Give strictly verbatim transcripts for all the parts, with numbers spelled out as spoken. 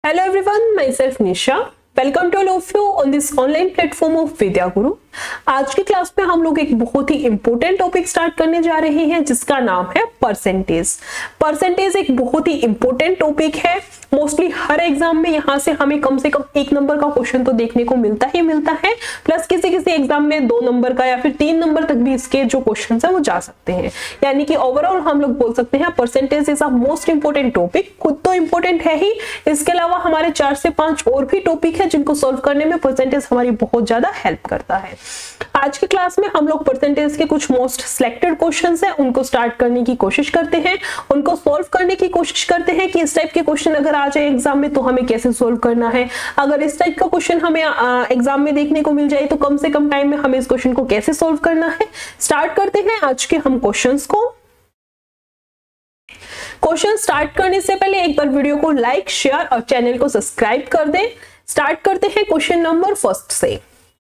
Hello everyone, myself Nisha. Welcome to all of you on this online platform of विद्या गुरु। आज की class में हम लोग एक बहुत ही इंपॉर्टेंट टॉपिक स्टार्ट करने जा रहे हैं जिसका नाम है परसेंटेज। परसेंटेज एक बहुत ही इंपॉर्टेंट टॉपिक है। मोस्टली हर एग्जाम में यहाँ से हमें कम से कम एक नंबर का क्वेश्चन तो देखने को मिलता ही मिलता है, प्लस किसी किसी एग्जाम में दो नंबर का या फिर तीन नंबर तक भी इसके जो क्वेश्चन है वो जा सकते हैं। यानी कि ओवरऑल हम लोग बोल सकते हैं percentage is a most important topic. खुद तो इंपॉर्टेंट है ही, इसके अलावा हमारे चार से पांच और भी टॉपिक है जिनको सॉल्व करने में परसेंटेज हमारी बहुत ज्यादा हेल्प करता है। आज की क्लास में हम लोग परसेंटेज के कुछ मोस्ट सिलेक्टेड क्वेश्चंस हैं उनको स्टार्ट करने की कोशिश करते हैं, उनको सॉल्व करने की कोशिश करते हैं कि इस टाइप के क्वेश्चन अगर आ जाए एग्जाम में तो हमें कैसे सॉल्व करना है। अगर इस टाइप का क्वेश्चन हमें एग्जाम में देखने को मिल जाए तो कम से कम टाइम में हमें इस क्वेश्चन को कैसे सॉल्व करना है। स्टार्ट करते हैं आज के हम क्वेश्चंस को। क्वेश्चन स्टार्ट करने से पहले एक बार वीडियो को लाइक, शेयर और चैनल को सब्सक्राइब कर दें। स्टार्ट करते हैं क्वेश्चन नंबर फर्स्ट से।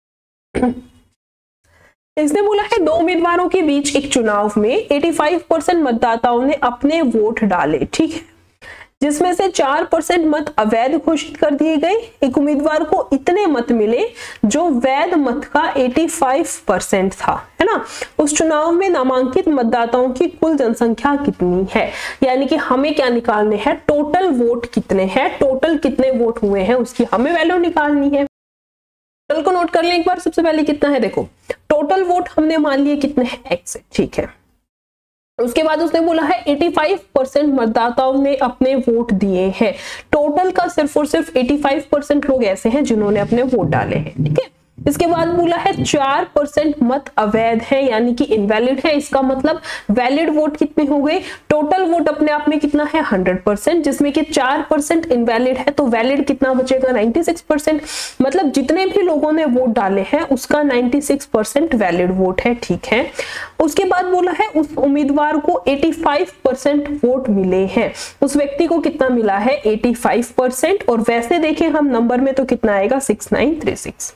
इसने बोला है दो उम्मीदवारों के बीच एक चुनाव में पचासी परसेंट मतदाताओं ने अपने वोट डाले, ठीक है, जिसमें से चार परसेंट मत अवैध घोषित कर दिए गए। एक उम्मीदवार को इतने मत मिले जो वैध मत का पचासी परसेंट था, है ना। उस चुनाव में नामांकित मतदाताओं की कुल जनसंख्या कितनी है, यानी कि हमें क्या निकालने हैं, टोटल वोट कितने हैं, टोटल कितने वोट हुए हैं उसकी हमें वैल्यू निकालनी है। टोटल को नोट कर लें एक बार। सबसे पहले कितना है, देखो टोटल वोट हमने मान लिए कितने हैं, एक्स, ठीक है। उसके बाद उसने बोला है पचासी परसेंट मतदाताओं ने अपने वोट दिए हैं। टोटल का सिर्फ और सिर्फ पचासी परसेंट लोग ऐसे हैं जिन्होंने अपने वोट डाले हैं, ठीक है। इसके बाद बोला है चार परसेंट मत अवैध है यानी कि इनवैलिड है। इसका मतलब वैलिड वोट कितने हो गए, टोटल वोट अपने आप में कितना है हंड्रेड परसेंट, जिसमें कि चार परसेंट इनवैलिड है तो वैलिड कितना बचेगा छियानवे परसेंट। मतलब जितने भी लोगों ने वोट डाले हैं उसका छियानवे परसेंट वैलिड वोट है, ठीक है। उसके बाद बोला है उस उम्मीदवार को पचासी परसेंट वोट मिले हैं। उस व्यक्ति को कितना मिला है, पचासी परसेंट, और वैसे देखें हम नंबर में तो कितना आएगा सिक्स नाइन थ्री सिक्स।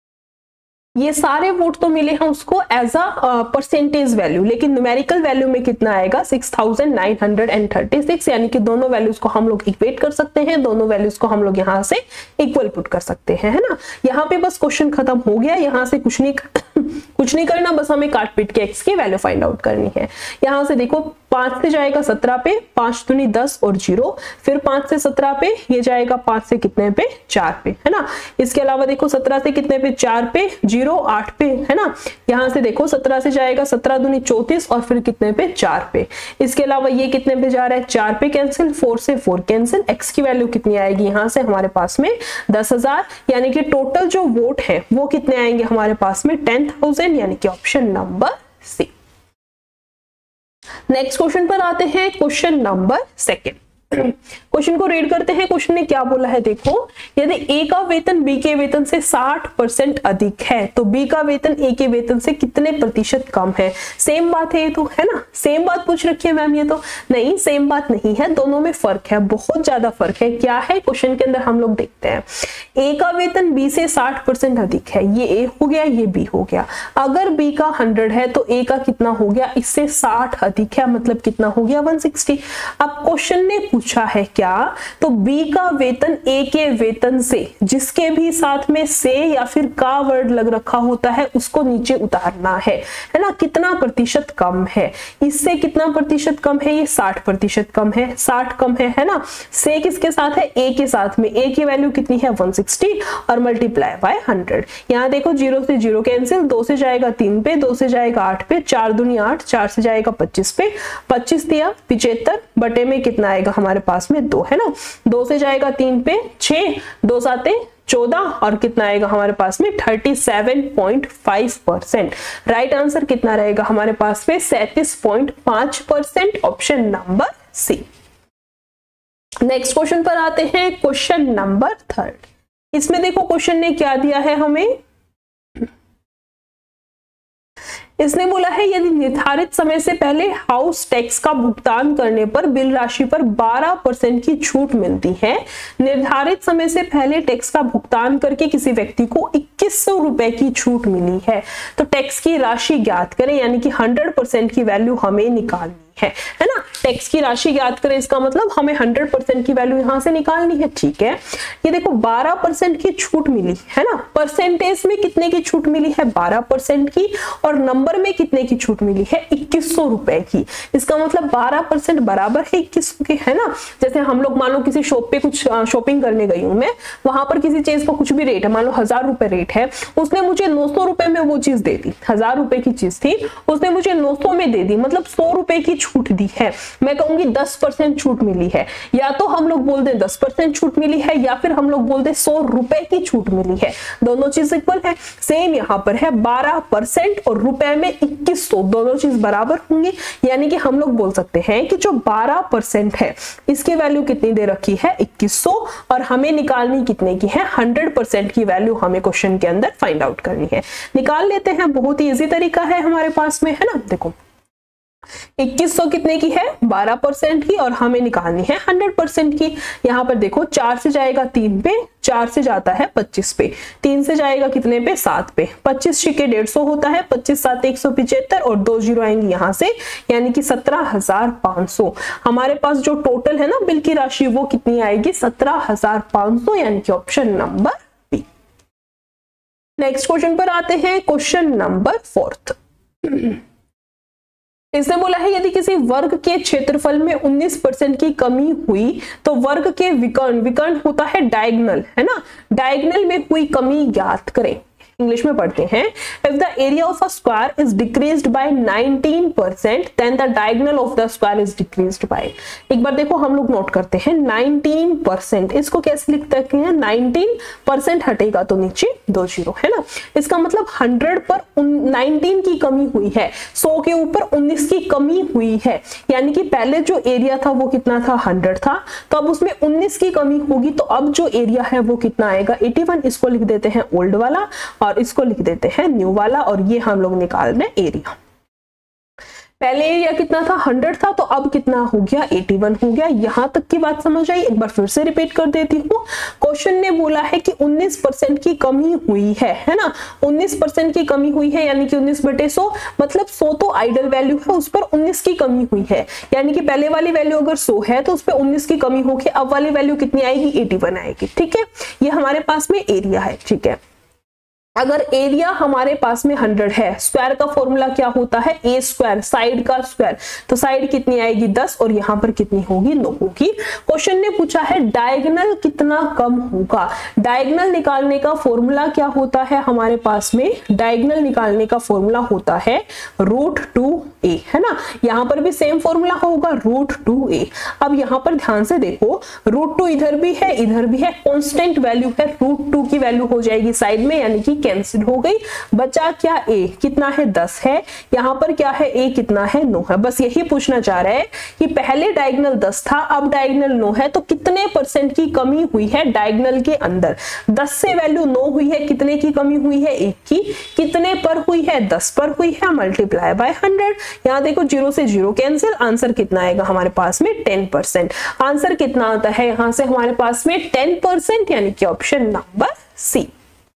ये सारे वोट तो मिले हैं उसको एज अ परसेंटेज वैल्यू, लेकिन न्यूमेरिकल वैल्यू में कितना आएगा six thousand nine hundred thirty six. यानी कि दोनों वैल्यूज को हम लोग इक्वेट कर सकते हैं, दोनों वैल्यूज को हम लोग यहाँ से इक्वल पुट कर सकते हैं, है ना। यहाँ पे बस क्वेश्चन खत्म हो गया। यहाँ से कुछ नहीं कुछ नहीं करना, बस हमें काट पीट के एक्स की वैल्यू फाइंड आउट करनी है। यहाँ से देखो पांच से जाएगा सत्रह पे, पांच दूनी दस और जीरो, फिर पांच से सत्रह पे ये जाएगा पांच से कितने पे, चार पे, है ना। इसके अलावा देखो सत्रह से कितने पे, चार पे, जीरो आठ पे, है ना। यहाँ से देखो सत्रह से जाएगा सत्रह दूनी चौतीस और फिर कितने पे, चार पे। इसके अलावा ये कितने पे जा रहा है, चार पे कैंसिल, फोर से फोर कैंसिल। एक्स की वैल्यू कितनी आएगी यहाँ से हमारे पास में दस हजार, यानी कि टोटल जो वोट है वो कितने आएंगे हमारे पास में टेन थाउजेंड, यानी कि option number C. Next question पर आते हैं, क्वेश्चन नंबर सेकेंड। क्वेश्चन को रीड करते हैं। क्वेश्चन ने क्या बोला है, देखो यदि ए का वेतन बी के वेतन से साठ परसेंट अधिक है तो बी का वेतन ए के वेतन से कितने प्रतिशत कम है। सेम बात है ये तो, है ना। सेम बात पूछ रखी है मैम, ये तो नहीं सेम बात नहीं है, दोनों में फर्क है, बहुत ज्यादा फर्क है। क्या है क्वेश्चन के अंदर हम लोग देखते हैं। ए का वेतन बी से साठ परसेंट अधिक है, ये ए हो गया, ये बी हो गया। अगर बी का हंड्रेड है तो ए का कितना हो गया, इससे साठ अधिक है, मतलब कितना हो गया वन सिक्सटी। अब क्वेश्चन ने पूछा है क्या, तो बी का वेतन ए के वेतन से, जिसके भी साथ में से या फिर का वर्ड लग रखा होता है उसको नीचे उतारना है, है ना। कितना प्रतिशत कम है, इससे कितना प्रतिशत कम है, ये साठ प्रतिशत कम है, साठ कम है, है ना। से किसके साथ है, ए के साथ में। ए की वैल्यू कितनी है वन सिक्सटी और मल्टीप्लाई बाय हंड्रेड। यहाँ देखो जीरो से जीरो कैंसिल, दो से जाएगा तीन पे, दो से जाएगा आठ पे, चार दूनी आठ, चार से जाएगा पच्चीस पे, पच्चीस दिया पिछहत्तर, बटे में कितना आएगा हमारे पास में दो, है ना। दो से जाएगा तीन पे छह, दो साते चौदह और कितना आएगा हमारे पास में सैंतीस पॉइंट पाँच परसेंट। राइट आंसर कितना रहेगा हमारे पास में सैंतीस पॉइंट पाँच percent, option number C. Next question पर आते हैं, क्वेश्चन नंबर थर्ड। इसमें देखो क्वेश्चन ने क्या दिया है हमें, इसने बोला है यदि निर्धारित समय से पहले हाउस टैक्स का भुगतान करने पर बिल राशि पर बारह परसेंट की छूट मिलती है, निर्धारित समय से पहले टैक्स का भुगतान करके किसी व्यक्ति को इक्कीस सौ रुपए की छूट मिली है, तो टैक्स की राशि ज्ञात करें, यानी कि हंड्रेड परसेंट की वैल्यू हमें निकालनी है, है ना। टैक्स की राशि याद करें, इसका मतलब हमें हंड्रेड परसेंट की वैल्यू यहां से निकालनी है, ठीक है। ये देखो बारह परसेंट की छूट मिली है ना, परसेंटेज में कितने की छूट मिली है, बारह परसेंट की, और नंबर में कितने की छूट मिली है, इक्कीस सौ रुपए की। इसका मतलब बारह परसेंट बराबर है इक्कीस सौ के, है ना। जैसे हम लोग मान लो किसी शॉप पे कुछ शॉपिंग करने गई हूं मैं, वहां पर किसी चीज का कुछ भी रेट है, मान लो हजार रुपए रेट है, उसने मुझे नौ सौ रुपए में वो चीज दे दी, हजार रुपए की चीज थी, उसने मुझे नौ सौ में दे दी, मतलब सौ रुपए की छूट दी है। मैं कहूंगी दस परसेंट छूट मिली है, या तो हम लोग बोल दे दस परसेंट छूट मिली है, या फिर हम लोग बोल दे सौ रुपए की छूट मिली है, दोनों चीज इक्वल है। सेम यहाँ पर है, बारह परसेंट और रुपए में इक्कीस सौ, दोनों चीज बराबर होंगी, यानी कि हम लोग बोल सकते हैं कि जो बारह परसेंट है इसकी वैल्यू कितनी दे रखी है, इक्कीस सौ, और हमें निकालनी कितने की है, हंड्रेड परसेंट की वैल्यू हमें क्वेश्चन के अंदर फाइंड आउट करनी है। निकाल लेते हैं, बहुत ही इजी तरीका है हमारे पास में, है ना। देखो इक्कीस सौ कितने की है, बारह परसेंट की, और हमें निकालनी है हंड्रेड परसेंट की। यहाँ पर देखो चार से जाएगा तीन पे, चार से जाता है पच्चीस पे, तीन से जाएगा कितने पे, सात पे, पच्चीस छिके डेढ़ सौ होता है, पच्चीस सात एक सौ पिछहत्तर, और दो जीरो आएंगी यहाँ से, यानी कि सत्रह हजार पांच सौ। हमारे पास जो टोटल है ना बिल की राशि वो कितनी आएगी, सत्रह हजार पांच सौ, यानी कि option number B. Next question पर आते हैं, क्वेश्चन नंबर फोर्थ। इसने बोला है यदि किसी वर्ग के क्षेत्रफल में उन्नीस परसेंट की कमी हुई तो वर्ग के विकर्ण, विकर्ण होता है डायगोनल, है ना, डायगोनल में हुई कमी ज्ञात करें। इंग्लिश में पढ़ते हैं, if the area of a square is decreased by nineteen percent then the diagonal of the square is decreased by. एक बार देखो हम लोग नोट करते हैं, नाइनटीन परसेंट, इसको कैसे लिखते हैं, नाइनटीन परसेंट हटेगा तो नीचे दो जीरो, है ना। इसका मतलब हंड्रेड पर नाइनटीन की कमी हुई है, सौ के ऊपर उन्नीस की कमी हुई है, यानी कि पहले जो एरिया था वो कितना था, हंड्रेड था, तो अब उसमें उन्नीस की कमी होगी, तो अब जो एरिया है वो कितना आएगा, इक्यासी। इसको लिख देते हैं ओल्ड वाला और इसको लिख देते हैं न्यू वाला, और ये हम लोग निकाल रहे हैं एरिया। पहले एरिया कितना था, हंड्रेड था, तो अब कितना हो गया, इक्यासी हो गया। यहां तक की बात समझ आई, एक बार फिर से रिपीट कर देती हूँ। क्वेश्चन ने बोला है कि उन्नीस परसेंट की कमी हुई है, है ना, उन्नीस परसेंट की कमी हुई है, यानी कि उन्नीस बटे सौ, मतलब सौ तो आइडल वैल्यू है, उस पर उन्नीस की कमी हुई है, यानी कि पहले वाली वैल्यू अगर सौ है तो उस पर उन्नीस की कमी होगी, अब वाली वैल्यू कितनी आएगी, इक्यासी आएगी, ठीक है। ये हमारे पास में एरिया है, ठीक है। अगर एरिया हमारे पास में हंड्रेड है, स्क्वायर का फॉर्मूला क्या होता है, ए स्क्वायर, साइड का स्क्वायर, तो साइड कितनी आएगी, दस, और यहाँ पर कितनी होगी, नौ होगी। क्वेश्चन ने पूछा है डायगोनल कितना कम होगा। डायगोनल निकालने का फॉर्मूला क्या होता है हमारे पास में, डायगोनल निकालने का फॉर्मूला होता है रूट टू ए, है ना। यहाँ पर भी सेम फॉर्मूला होगा, रूट टू ए। अब यहाँ पर ध्यान से देखो, रूट टू इधर भी है इधर भी है, कांस्टेंट वैल्यू है, रूट टू की वैल्यू हो जाएगी साइड में, यानी कि कैंसिल हो गई। बचा क्या, ए कितना है, दस है, यहाँ पर क्या है, ए कितना है, नौ है। बस यही पूछना चाह रहा है कि पहले डायगोनल दस था, अब डायगोनल नौ है, तो कितने परसेंट की कमी हुई है डायगोनल के अंदर। दस से वैल्यू नौ हुई है, कितने की कमी हुई है, एक की, कितने पर हुई है, दस पर हुई है, मल्टीप्लाई बाय हंड्रेड। यहाँ देखो जीरो से जीरो कैंसिल, आंसर कितना आएगा हमारे पास में, टेन परसेंट। आंसर कितना आता है यहाँ से हमारे पास में, टेन परसेंट, यानी कि option number C.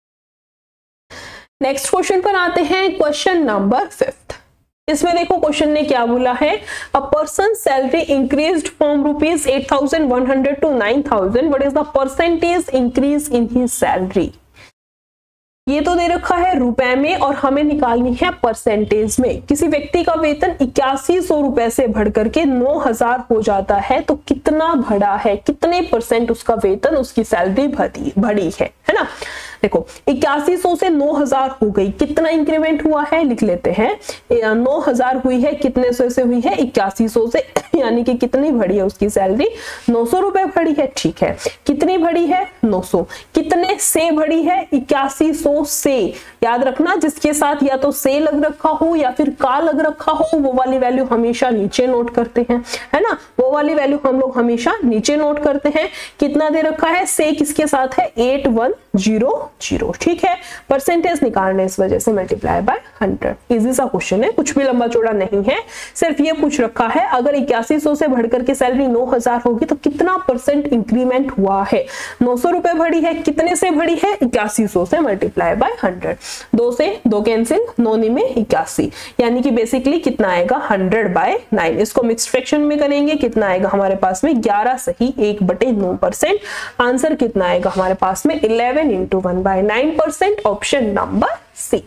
Next question पर आते हैं, क्वेश्चन नंबर फिफ्थ। इसमें देखो क्वेश्चन ने क्या बोला है, a person salary increased from rupees eight thousand one hundred to nine thousand, what is the percentage increase in his salary. ये तो दे रखा है रुपए में और हमें निकालनी है परसेंटेज में। किसी व्यक्ति का वेतन इक्यासी सौ रुपए से बढ़कर के नौ हजार हो जाता है, तो कितना बढ़ा है, कितने परसेंट उसका वेतन, उसकी सैलरी बढ़ी बढ़ी है, है ना। देखो इक्यासी सौ से नौ हजार हो गई, कितना इंक्रीमेंट हुआ है लिख लेते हैं, नौ हजार हुई है, कितने सौ से हुई है, इक्यासी सौ से, यानी कि कितनी बढ़ी है उसकी सैलरी, नौ सौ रुपए बढ़ी है, ठीक है। कितनी बढ़ी है, नौ सौ, कितने से बढ़ी है, इक्यासी सौ से। याद रखना जिसके साथ या तो से लग रखा हो या फिर का लग रखा हो, वो वाली वैल्यू हमेशा नीचे नोट करते हैं, है ना, वो वाली वैल्यू हम लोग हमेशा नीचे नोट करते हैं। कितना दे रखा है, से किसके साथ है, एट वन जीरो जीरो, ठीक है। परसेंटेज निकालने इस वजह से मल्टीप्लाई बाय हंड्रेड। इजी सा क्वेश्चन है, कुछ भी लंबा चौड़ा नहीं है, सिर्फ ये पूछ रखा है अगर इक्यासी सौ से बढ़कर के सैलरी नौ हजार होगी तो कितना परसेंट इंक्रीमेंट हुआ है। नौ सौ रुपए बढ़ी है, कितने से बढ़ी है, इक्यासी सौ से, मल्टीप्लाई बाय हंड्रेड। दो से दो कैंसिल, नौ में इक्यासी, यानी कि बेसिकली कितना आएगा हंड्रेड बाय नाइन। इसको मिक्स्ड फ्रैक्शन में करेंगे, कितना आएगा हमारे पास में ग्यारह सही एक बटे नौ परसेंट। आंसर कितना आएगा हमारे पास में eleven into one by nine percent, option number C.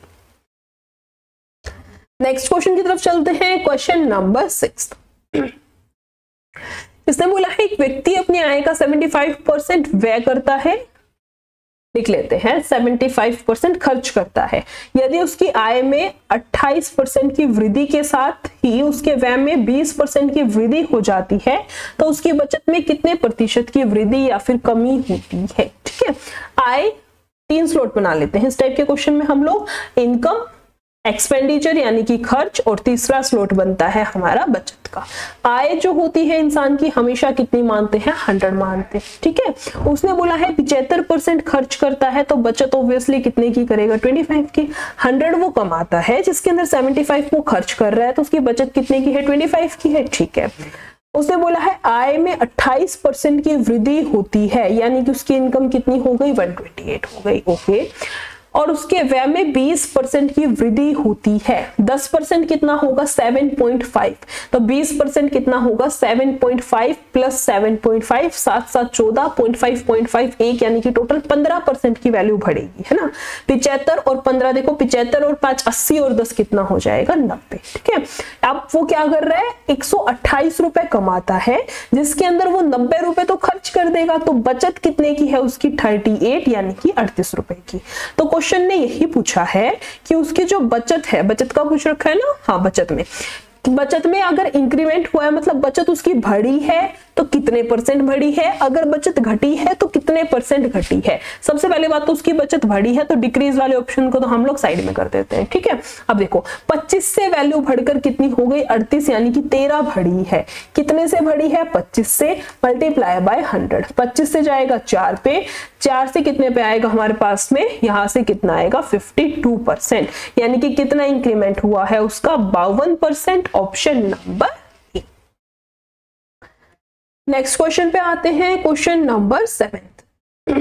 Next question की तरफ चलते हैं, क्वेश्चन नंबर सिक्स। इसने बोला है एक व्यक्ति अपनी आय का पचहत्तर परसेंट व्यय करता है, लिख लेते हैं पचहत्तर परसेंट खर्च करता है। यदि उसकी आय में अट्ठाईस परसेंट की वृद्धि के साथ ही उसके व्यय में बीस परसेंट की वृद्धि हो जाती है तो उसकी बचत में कितने प्रतिशत की वृद्धि या फिर कमी होती है। ठीक है, आय तीन स्लॉट बना लेते हैं इस टाइप के क्वेश्चन में हम लोग, इनकम, एक्सपेंडिचर यानी कि खर्च, और तीसरा स्लॉट बनता है हमारा बचत का। आय जो होती है इंसान की हमेशा कितनी मानते हैं, हंड्रेड मानते हैं। ठीक है, उसने बोला है पिछहत्तर परसेंट खर्च करता है तो बचत ऑब्वियसली कितने की करेगा, पच्चीस की। हंड्रेड वो कमाता है जिसके अंदर पचहत्तर वो खर्च कर रहा है तो उसकी बचत कितने की है, पच्चीस की है। ठीक है, उसने बोला है आय में अट्ठाईस परसेंट की वृद्धि होती है, यानी कि उसकी इनकम कितनी हो गई, एक सौ अट्ठाईस हो गई। ओके, और उसके व्यय में बीस परसेंट की वृद्धि होती है। दस परसेंट कितना होगा, सात पॉइंट पाँच, तो बीस परसेंट कितना होगा, सात पॉइंट पाँच प्लस सात पॉइंट पाँच, सात सात चौदह, पॉइंट पाँच पॉइंट पाँच एक, यानी कि टोटल पंद्रह परसेंट की वैल्यू बढ़ेगी, है ना। पिचहत्तर और पंद्रह देखो, पिचहत्तर और पांच अस्सी और दस कितना हो जाएगा, नब्बे। ठीक है, अब वो क्या कर रहा है, एक सौ अट्ठाईस रुपए कमाता है जिसके अंदर वो नब्बे रुपए तो खर्च कर देगा, तो बचत कितने की है उसकी, अड़तीस यानी कि अड़तीस रुपए की। तो क्वेश्चन ने यही पूछा है कि उसकी जो बचत है, बचत का पूछ रखा है ना, हाँ बचत में, बचत में अगर इंक्रीमेंट हुआ है मतलब बचत उसकी बढ़ी है तो कितने परसेंट बढ़ी है, अगर बचत घटी है तो कितने परसेंट घटी है। सबसे पहले बात तो उसकी बचत बढ़ी है तो डिक्रीज वाले ऑप्शन को तो हम लोग साइड में कर देते हैं। ठीक है, अब देखो पच्चीस से वैल्यू बढ़कर कितनी हो गई, अड़तीस, यानी कि तेरह बढ़ी है। कितने से बढ़ी है, पच्चीस से, मल्टीप्लाई बाय हंड्रेड। पच्चीस से जाएगा चार पे, चार से कितने पे आएगा हमारे पास में, यहां से कितना आएगा बावन परसेंट, यानी कि कितना इंक्रीमेंट हुआ है उसका, बावन percent, option number A. Next question पे आते हैं, क्वेश्चन नंबर सेवेंथ।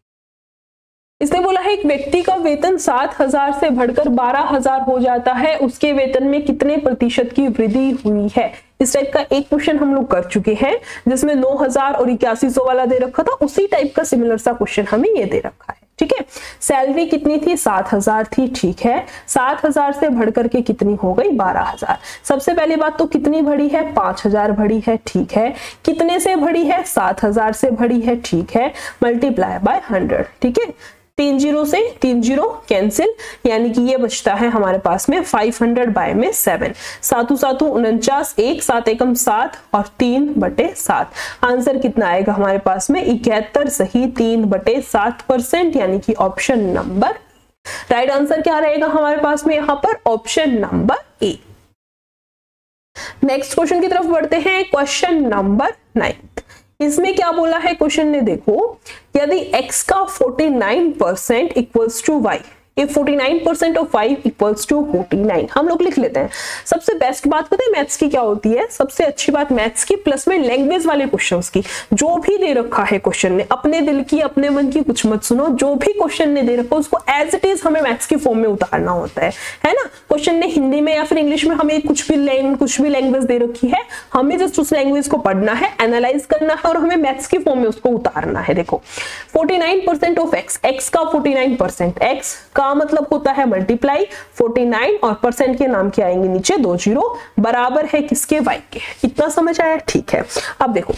इसने बोला है एक व्यक्ति का वेतन सात हजार से बढ़कर बारह हजार हो जाता है, उसके वेतन में कितने प्रतिशत की वृद्धि हुई है। इस टाइप का एक क्वेश्चन हम लोग कर चुके हैं जिसमें नौ हजार और इक्यासी सौ वाला दे रखा था, उसी टाइप का सिमिलर सा क्वेश्चन हमें ये दे रखा है। ठीक है, सैलरी कितनी थी, सात हजार थी। ठीक है, सात हजार से बढ़कर के कितनी हो गई, बारह हजार। सबसे पहली बात तो कितनी बढ़ी है, पांच हजार बढ़ी है। ठीक है, कितने से बढ़ी है, सात हजार से बढ़ी है। ठीक है, मल्टीप्लाई बाय हंड्रेड। ठीक है, तीन जीरो से तीन जीरो कैंसिल, यानी कि ये बचता है हमारे पास में पाँच सौ बाय में सेवन, सातु सातु उनचास, एक सात एकम सात और तीन बटे सात। आंसर कितना आएगा हमारे पास में, इकहत्तर सही तीन बटे सात परसेंट, यानी कि ऑप्शन नंबर, राइट आंसर क्या रहेगा हमारे पास में यहाँ पर, option number A. Next question की तरफ बढ़ते हैं, क्वेश्चन नंबर नाइन। इसमें क्या बोला है क्वेश्चन ने, देखो यदि x का उनचास percent equals to y, if forty-nine percent of y equals to forty-nine, हम लोग लिख लेते हैं। सबसे बेस्ट बात पता है मैथ्स की क्या होती है, सबसे अच्छी बात मैथ्स की, प्लस में लैंग्वेज वाले क्वेश्चंस की। जो भी दे रखा है क्वेश्चन ने, अपने दिल की अपने मन की कुछ मत सुनो, जो भी क्वेश्चन ने दे रखा है उसको एज इट इज हमें मैथ्स की फॉर्म में उतारना होता है, है ना। क्वेश्चन ने हिंदी में या फिर इंग्लिश में हमें कुछ भी लैंग्वेज कुछ भी लैंग्वेज दे रखी है, हमें जस्ट उस लैंग्वेज को पढ़ना है, एनालाइज करना है और हमें मैथ्स की फॉर्म में उसको उतारना है। देखो उनचास परसेंट ऑफ x, x का उनचास परसेंट, x का मतलब होता है मल्टीप्लाई, उनचास और परसेंट के नाम के आएंगे नीचे दो जीरो, बराबर है किसके, y के। इतना समझ आया, ठीक है। अब देखो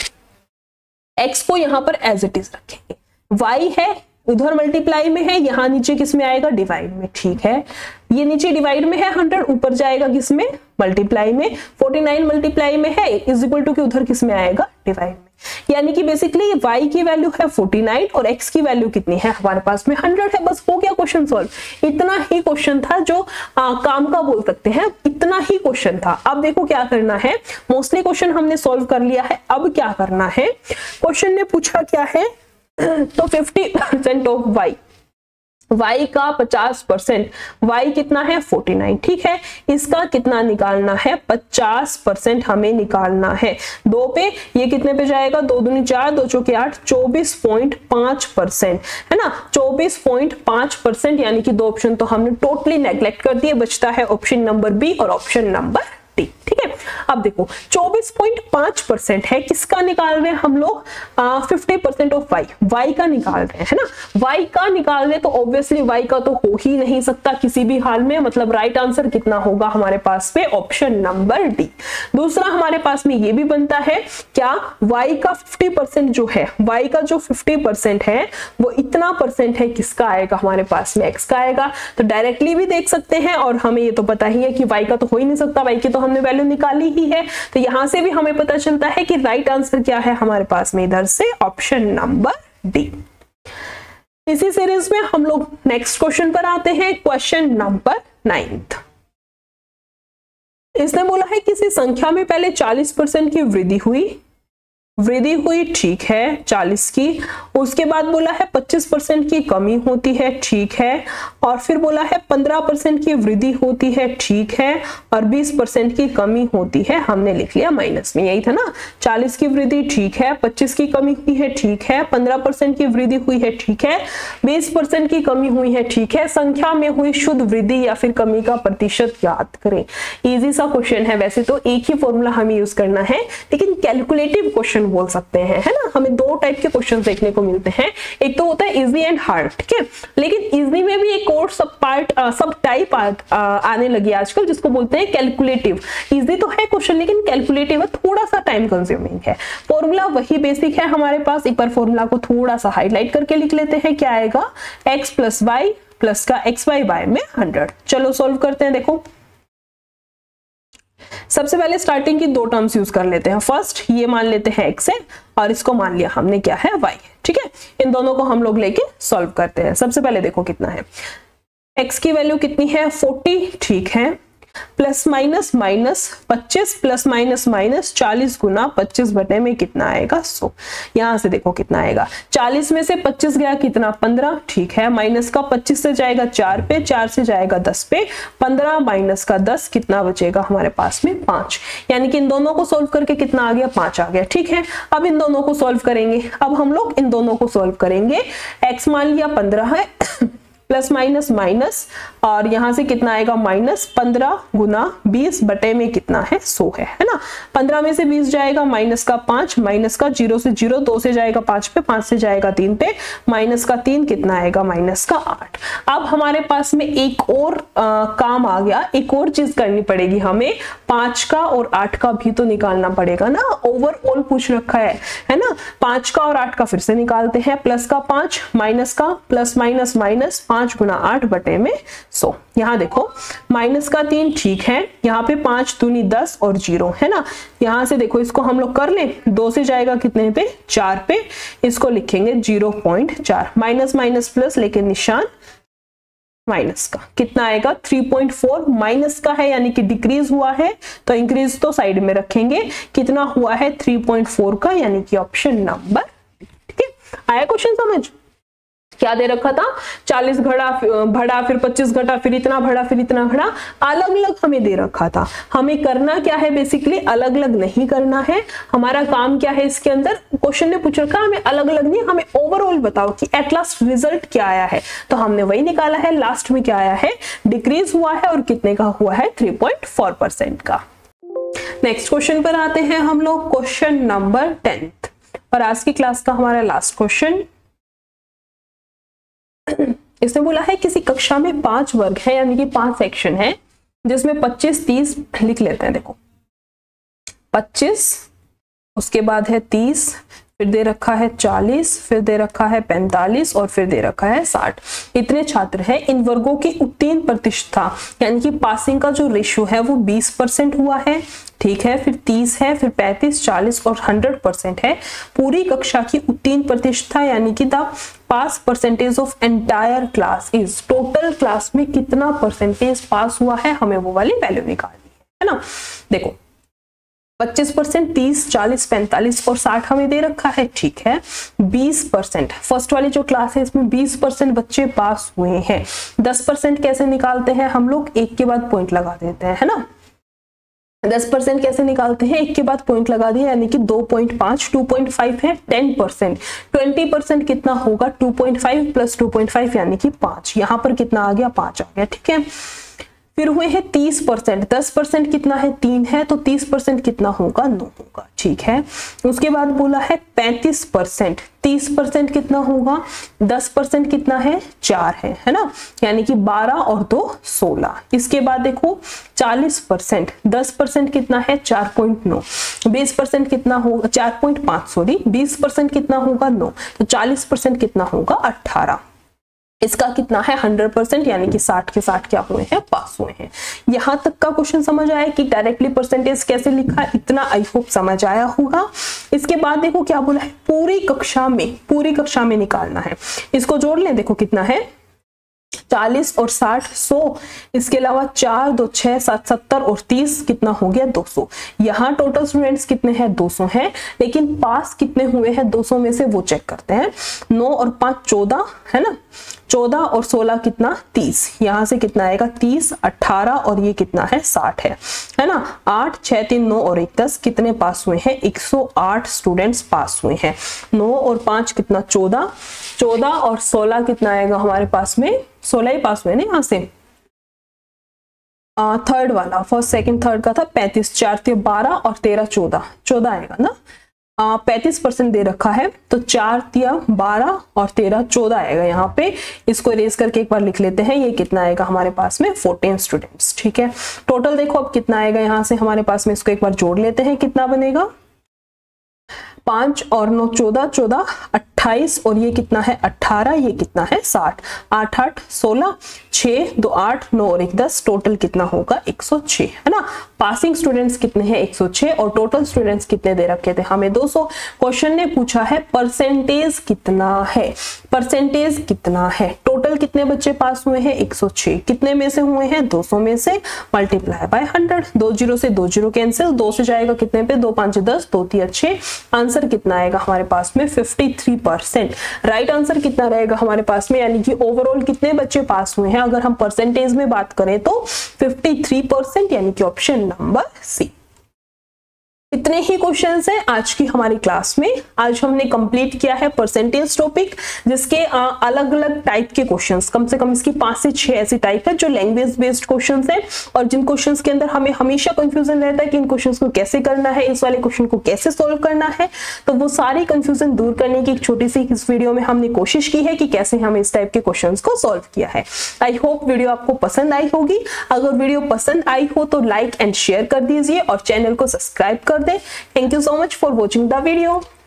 x को यहां पर एज इट इज रखेंगे, y है उधर मल्टीप्लाई में है, यहां नीचे किस में आएगा, डिवाइड में। ठीक है, ये नीचे डिवाइड में है हंड्रेड, ऊपर जाएगा किस में, मल्टीप्लाई में। उनचास मल्टीप्लाई में है इज इक्वल टू कि उधर किस में आएगा, डिवाइड में। यानी कि बेसिकली y की वैल्यू है उनचास और x की वैल्यू कितनी है हमारे पास में, हंड्रेड है। बस हो गया क्वेश्चन सॉल्व। इतना ही क्वेश्चन था जो आ, काम का बोल सकते हैं, इतना ही क्वेश्चन था। अब देखो क्या करना है, मोस्टली क्वेश्चन हमने सॉल्व कर लिया है। अब क्या करना है, क्वेश्चन ने पूछा क्या है, तो fifty percent of y, y का पचास परसेंट, y कितना है उनचास, ठीक है। इसका कितना निकालना है, पचास परसेंट हमें निकालना है। दो पे ये कितने पे जाएगा, दो दूनी चार, दो चौके आठ, चौबीस पॉइंट पांच परसेंट है ना, चौबीस पॉइंट पांच परसेंट, यानी कि दो ऑप्शन तो हमने टोटली नेग्लेक्ट कर दिए, बचता है ऑप्शन नंबर बी और ऑप्शन नंबर डी, ठीक है। अब देखो चौबीस पॉइंट पांच परसेंट है, किसका निकाल रहे हैं हम लोग, पचास परसेंट ऑफ y, y का निकाल रहे हैं है ना। y का निकाल रहे तो ऑब्वियसली y का तो हो ही नहीं सकता किसी भी हाल में, मतलब राइट आंसर कितना होगा हमारे पास पे, ऑप्शन नंबर डी। दूसरा हमारे पास में ये भी बनता है क्या, y का पचास परसेंट जो है, y का जो पचास परसेंट है वो इतना परसेंट है, किसका आएगा हमारे पास में, x का आएगा। तो डायरेक्टली भी देख सकते हैं और हमें ये तो पता ही है कि y का तो हो ही नहीं सकता, y की तो हमने वैल्यू निकाली ही है। तो यहां से भी हमें पता चलता है कि राइट आंसर क्या है हमारे पास में, इधर से ऑप्शन नंबर डी। इसी सीरीज में हम लोग नेक्स्ट क्वेश्चन पर आते हैं, क्वेश्चन नंबर नाइन्थ। इसने बोला है किसी संख्या में पहले चालीस परसेंट की वृद्धि हुई, वृद्धि हुई ठीक है चालीस की, उसके बाद बोला है पच्चीस परसेंट की कमी होती है ठीक है, और फिर बोला है पंद्रह परसेंट की वृद्धि होती है ठीक है, और बीस परसेंट की कमी होती है, हमने लिख लिया माइनस में, यही था ना। चालीस की वृद्धि ठीक है, पच्चीस की कमी हुई है ठीक है, पंद्रह परसेंट की वृद्धि हुई है ठीक है, बीस परसेंट की कमी हुई है ठीक है। संख्या में हुई शुद्ध वृद्धि या फिर कमी का प्रतिशत याद करें। इजी सा क्वेश्चन है, वैसे तो एक ही फॉर्मूला हमें यूज करना है, लेकिन कैलकुलेटिव क्वेश्चन बोल सकते हैं है ना। हमें दो टाइप के क्वेश्चन देखने को मिलते हैं, एक तो होता है इजी एंड हार्ड, ठीक है। लेकिन इजी में भी एक और सब पार्ट सब टाइप आ, आ, आने लगी आजकल, जिसको बोलते हैं कैलकुलेटिव। इजी तो है क्वेश्चन लेकिन कैलकुलेटिव है, थोड़ा सा टाइम कंज्यूमिंग है। फॉर्मूला वही बेसिक है हमारे पास, एक बार फॉर्मूला को थोड़ा सा हाईलाइट करके लिख लेते हैं। क्या आएगा, एक्स प्लस वाई प्लस का एक्स वाई बाय में हंड्रेड। चलो सॉल्व करते हैं। देखो सबसे पहले स्टार्टिंग की दो टर्म्स यूज कर लेते हैं। फर्स्ट ये मान लेते हैं x है और इसको मान लिया हमने क्या है y, ठीक है। इन दोनों को हम लोग लेके सॉल्व करते हैं। सबसे पहले देखो कितना है, x की वैल्यू कितनी है चालीस, ठीक है, प्लस माइनस माइनस पच्चीस प्लस माइनस माइनस चालीस गुना पच्चीस बटे में कितना आएगा सौ। यहां से देखो कितना आएगा, चालीस में से पच्चीस गया कितना पंद्रह, ठीक है, माइनस का पच्चीस से जाएगा चार पे, चार से जाएगा दस पे, पंद्रह माइनस का दस कितना बचेगा हमारे पास में पांच। यानी कि इन दोनों को सोल्व करके कितना आ गया, पांच आ गया, ठीक है। अब इन दोनों को सोल्व करेंगे, अब हम लोग इन दोनों को सोल्व करेंगे। एक्स मान लिया पंद्रह है, प्लस माइनस माइनस और यहां से कितना आएगा माइनस पंद्रह गुना बीस बटे में कितना है सौ है, है ना। पंद्रह में से बीस जाएगा, माइनस का पांच, माइनस का जीरो से जीरो, दो से जाएगा पांच पे, पांच से जाएगा तीन पे, माइनस का तीन कितना आएगा माइनस का आठ। अब हमारे पास में एक और आ, काम आ गया, एक और चीज करनी पड़ेगी हमें, पांच का और आठ का भी तो निकालना पड़ेगा ना। ओवरऑल पूछ रखा है है ना, पांच का और आठ का फिर से निकालते हैं। प्लस का पांच, माइनस का, प्लस माइनस माइनस, पांच गुना आठ बटे में सौ। यहाँ देखो माइनस का तीन, ठीक है, यहाँ पे पांच दूनी दस और जीरो है ना। यहाँ से देखो इसको हम लोग कर लें, दो से जाएगा कितने पे चार पे, इसको लिखेंगे जीरो पॉइंट चार, माइनस माइनस प्लस लेकिन निशान माइनस का, कितना आएगा थ्री पॉइंट फोर। माइनस का है यानी कि डिक्रीज हुआ है, तो इंक्रीज तो साइड में रखेंगे, कितना हुआ है थ्री पॉइंट फोर का, यानी कि ऑप्शन नंबर, ठीक है। आया क्वेश्चन समझ, क्या दे रखा था, चालीस घड़ा बढ़ा, फिर पच्चीस घटा, फिर इतना बढ़ा, फिर इतना घड़ा, अलग अलग हमें दे रखा था। हमें करना क्या है, बेसिकली अलग अलग नहीं करना है। हमारा काम क्या है इसके अंदर, क्वेश्चन ने पूछ रखा हमें अलग अलग नहीं, हमें ओवरऑल बताओ कि एट लास्ट रिजल्ट क्या आया है, तो हमने वही निकाला है। लास्ट में क्या आया है, डिक्रीज हुआ है और कितने का हुआ है थ्री पॉइंट फोर परसेंट का। नेक्स्ट क्वेश्चन पर आते हैं हम लोग, क्वेश्चन नंबर टेंथ और आज की क्लास का हमारा लास्ट क्वेश्चन। इसने बोला है किसी कक्षा में पांच वर्ग है, यानी कि पांच सेक्शन है, जिसमें पच्चीस तीस लिख लेते हैं। देखो पच्चीस, उसके बाद है तीस, फिर दे रखा है चालीस, फिर दे रखा है पैंतालीस और फिर दे रखा है साठ। इतने छात्र हैं। इन वर्गों की उत्तीर्ण प्रतिशतता यानी कि पासिंग का जो रेशियो है वो बीस परसेंट हुआ है, ठीक है, फिर तीस है, फिर पैंतीस, चालीस और हंड्रेड परसेंट है। पूरी कक्षा की उत्तीर्ण प्रतिशतता यानी कि the pass percentage of entire class is, total class में कितना परसेंटेज पास हुआ है, हमें वो वाली वैल्यू निकालनी है, है ना। देखो पच्चीस परसेंट, तीस, चालीस, पैंतालीस और साठ हमें दे रखा है, ठीक है। बीस परसेंट, फर्स्ट वाली जो क्लास है इसमें बीस परसेंट बच्चे पास हुए हैं। दस परसेंट कैसे निकालते हैं हम लोग, एक के बाद पॉइंट लगा देते हैं, है ना। दस परसेंट कैसे निकालते हैं, एक के बाद पॉइंट लगा दिया, यानी कि दो पॉइंट पाँच, टू पॉइंट फाइव है। टेन परसेंट, ट्वेंटी परसेंट कितना होगा, two point five plus two point five यानी कि पाँच, यहाँ पर कितना आ गया, पाँच आ गया, ठीक है। फिर हुए हैं तीस परसेंट, दस परसेंट कितना है, तीन है, तो तीस परसेंट कितना होगा, नौ होगा, ठीक है। उसके बाद बोला है पैंतीस परसेंट, तीस परसेंट कितना होगा, दस परसेंट कितना है, चार है, है ना, यानी कि बारह और दो सोलह। इसके बाद देखो चालीस परसेंट, दस परसेंट कितना है, चार पॉइंट नौ, बीस परसेंट कितना होगा, चार पॉइंट पाँच सॉरी, बीस परसेंट कितना होगा, नौ, तो चालीस परसेंट कितना होगा, अट्ठारह। इसका कितना है, हंड्रेड परसेंट, यानी कि साठ के साठ क्या हुए हैं, पास हुए हैं। यहां तक का क्वेश्चन समझ आया कि डायरेक्टली परसेंटेज कैसे लिखा, इतना आई होप समझ आया होगा। इसके बाद देखो क्या बोला है, पूरी कक्षा में, पूरी कक्षा में निकालना है। इसको जोड़ लें, देखो कितना है, चालीस और साठ, सौ, इसके अलावा चार, दो, छह, सात, सत्तर और तीस कितना हो गया, दो सौ। यहाँ टोटल स्टूडेंट्स कितने हैं, दो सौ हैं, लेकिन पास कितने हुए हैं दो सौ में से, वो चेक करते हैं। नौ और पांच चौदह, है ना, चौदह और सोलह कितना, तीस, यहाँ से कितना आएगा, तीस, अठारह और ये कितना है, साठ है, है ना। आठ, छह, तीन, नौ और एक दस, कितने पास हुए हैं, एक सौ आठ स्टूडेंट्स पास हुए हैं। नौ और पांच कितना, चौदह, चौदह और सोलह कितना आएगा हमारे पास में, सोलह ही पास हुए ना यहाँ से। थर्ड वाला, फर्स्ट सेकंड थर्ड का था पैंतीस, चार थे बारह और तेरह चौदह, चौदह आएगा ना। पैंतीस परसेंट दे रखा है, तो चार तिया बारह और तेरह चौदह आएगा यहाँ पे। इसको इरेज करके एक बार लिख लेते हैं, ये कितना आएगा हमारे पास में, फोर्टीन स्टूडेंट्स, ठीक है। टोटल देखो अब कितना आएगा यहाँ से हमारे पास में, इसको एक बार जोड़ लेते हैं, कितना बनेगा, पांच और नौ चौदह, चौदह अट्ठाईस और ये कितना है, अट्ठारह, ये कितना है, साठ, आठ आठ सोलह, छह, दो आठ, नौ और एक दस, टोटल कितना होगा, एक सौ छह, है ना। पासिंग स्टूडेंट्स कितने हैं, एक सौ छह, और टोटल स्टूडेंट्स कितने दे रखे थे हमें, दो सौ। क्वेश्चन ने पूछा है परसेंटेज कितना है, परसेंटेज कितना है, टोटल कितने बच्चे पास हुए हैं, एक सौ छह, कितने में से हुए हैं, दो सौ में से, मल्टीप्लाई बाय हंड्रेड, दो जीरो से दो जीरो कैंसिल, दो से जाएगा कितने पे, दो पांच दस, दो तीन छह, आंसर कितना आएगा हमारे पास में, तिरेपन परसेंट। राइट आंसर कितना रहेगा हमारे पास में, यानी कि ओवरऑल कितने बच्चे पास हुए हैं, अगर हम परसेंटेज में बात करें तो तिरेपन परसेंट, यानी कि ऑप्शन नंबर सी। इतने ही क्वेश्चंस हैं आज की हमारी क्लास में। आज हमने कंप्लीट किया है परसेंटेज टॉपिक, जिसके अलग अलग टाइप के क्वेश्चंस, कम से कम इसकी पांच से छह ऐसी टाइप है जो लैंग्वेज बेस्ड क्वेश्चंस हैं, और जिन क्वेश्चंस के अंदर हमें हमेशा कंफ्यूजन रहता है कि इन क्वेश्चंस को कैसे करना है, इस वाले क्वेश्चन को कैसे सोल्व करना है, तो वो सारी कंफ्यूजन दूर करने की एक छोटी सी इस वीडियो में हमने कोशिश की है कि कैसे हमें इस टाइप के क्वेश्चन को सोल्व किया है। आई होप वीडियो आपको पसंद आई होगी। अगर वीडियो पसंद आई हो तो लाइक एंड शेयर कर दीजिए और चैनल को सब्सक्राइब कर दें। Thank you so much for watching the video.